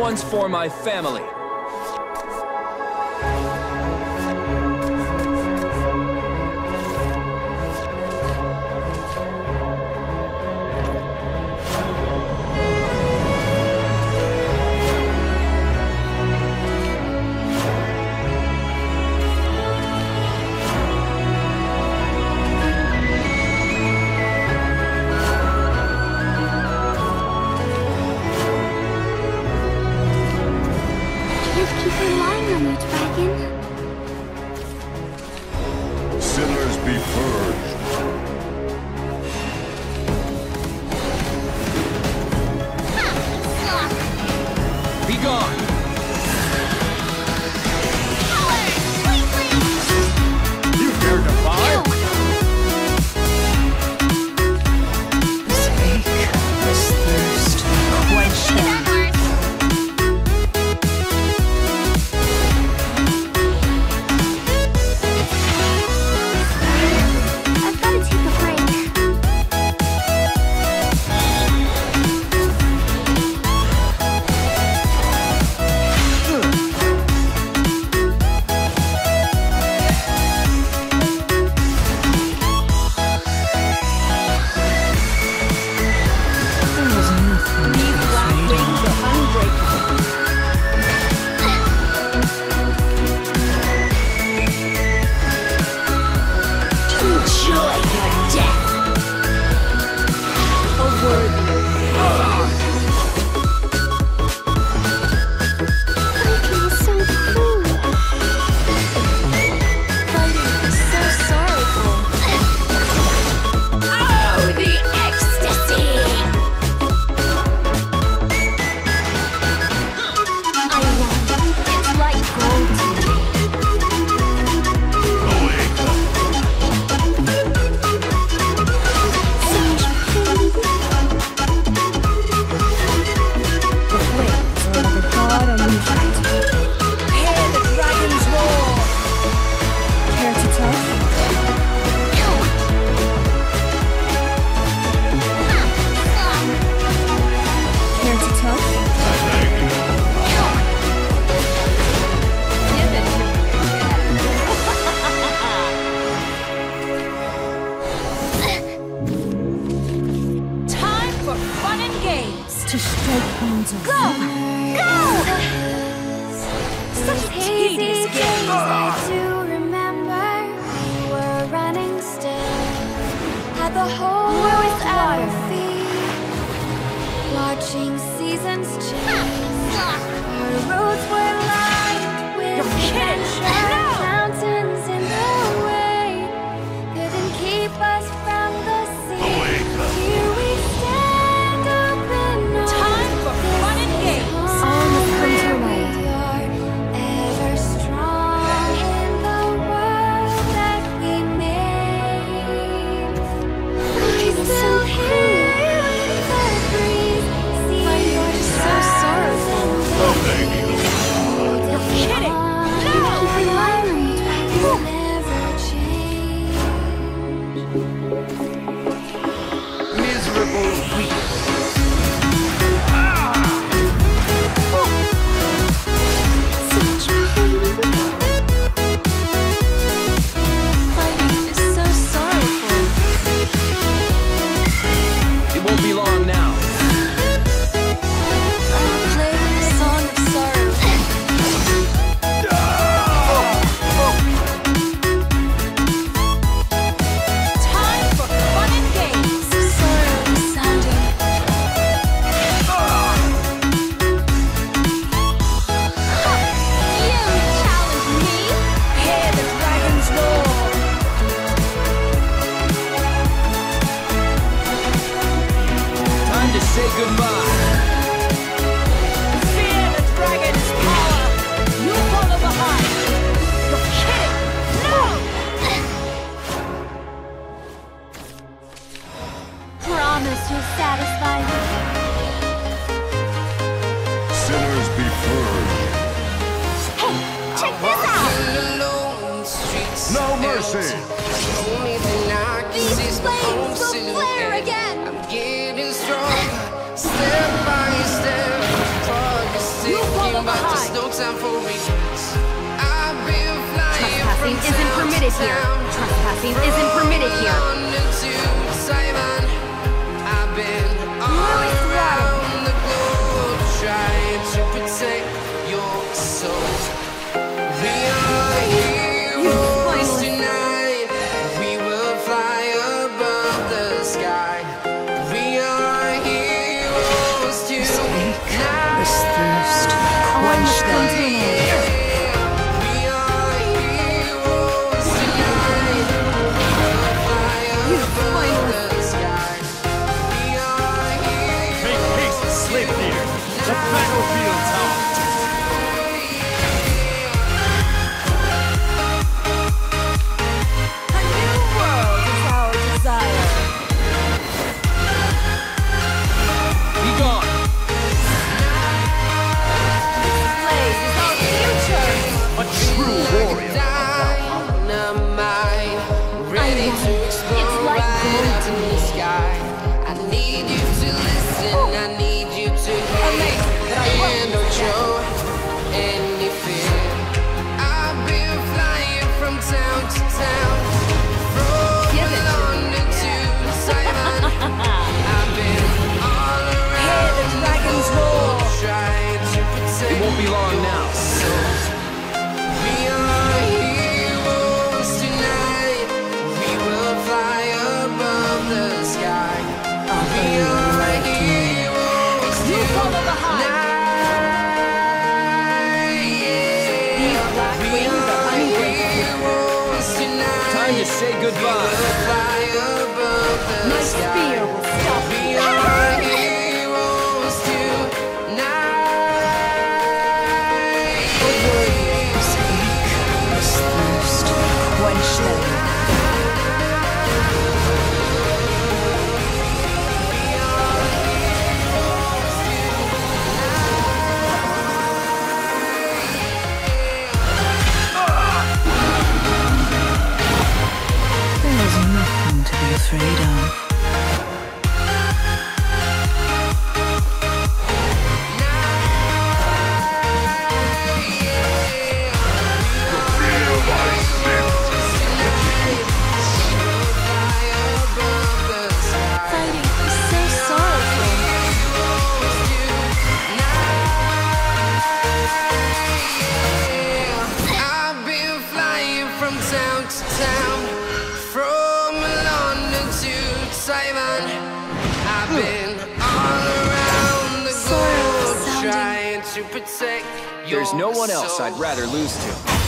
one's for my family. Keep relying on you, dragon. Sinners be purged. Be gone! You dare defy? Take this thirst, quench them. I've got to take a break. These black wings are unbreakable. Enjoy your death. A worthy. Fighting is so cruel. Fighting is so sorrowful. Oh, the ecstasy! I love it. It's like gold to me. Such pain. The flames are like a god unusual. Hear the dragon's roar. Care to touch? Care to touch? Give it to me again. Time for fun and games. To strike bones of Go! Such a tedious game. I do remember we were running still. Had the whole world at our feet, watching seasons change. Our roads were lined with You're kidding. adventure. No. Mountains in the way couldn't keep us from the sea. Here we stand open arms. Time for fun and games. All must come to an we end. are ever strong in the world that we made. We still hear the breeze, see your so sorrowful. You're kidding. No! Keep relying on you, dragon. Never change. Miserable weak. Such pain. Fighting is so sorrowful. It won't be long now. Play the song of sorrow. Time for fun and games. Sorrow is sounding. You challenge me? Hear the dragon's roar. Time to say goodbye. Fear the dragon's power. You follow behind. You're kidding. No! Promise you'll satisfy me. Sinners be purged. Hey, check this out. No mercy. These flames will flare again. I'm getting stronger, step by step. Progress You time for reasons. I've been flying from Trespassing isn't permitted here. Trespassing isn't permitted here. London to Taiwan. I've been all around the globe trying to protect your soul. We are heroes tonight. We will fly above the sky. We are heroes tonight. This thirst, quench them. We are heroes tonight. We will fly above the sky. We are heroes. Make haste, slave leader. The battlefield's out. A new world is our desire. Be gone. Blaze is our future. A true warrior. Dynamite, ready to explode It's like right gold up in the sky. I need you to listen. I need you to hear and don't show any fear. I've been flying from town to town, from London to Taiwan. I've been all around the dragons roar. trying to protect. It won't be long now. We are heroes tonight. We will fly above the sky. We are heroes tonight. Yeah. We are heroes tonight. Time to say We goodbye. will fly above the My sky. spear will stop We you. are heroes tonight. This thirst, quench them. There is nothing to be afraid of. Feel my senses. Fly above the sky. Fighting is so sorrowful. I've been flying from town to town, from London to Taiwan. I've been all around the globe trying to protect your There's no one else soul. I'd rather lose to.